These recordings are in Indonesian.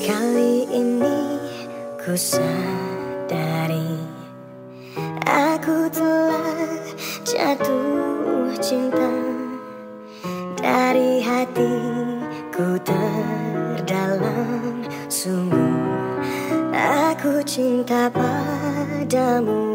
Kali ini ku sadari aku telah jatuh cinta. Dari hatiku terdalam, sungguh aku cinta padamu.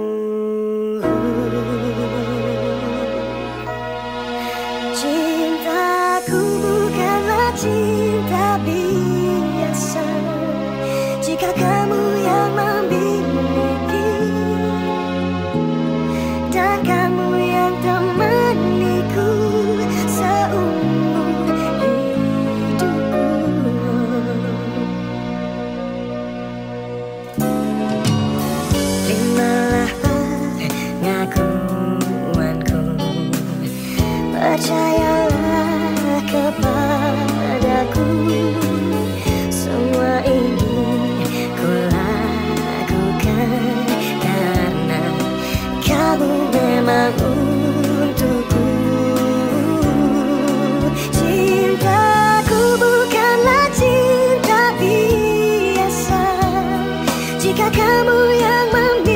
Cintaku bukanlah cinta biasa. Jika kamu yang memiliki dan kamu yang temaniku seumur hidupku, terimalah pengakuanku, percayalah kepadaku. Semua ini ku lakukan karena kamu memang untukku. Cintaku bukanlah cinta biasa. Jika kamu yang memiliki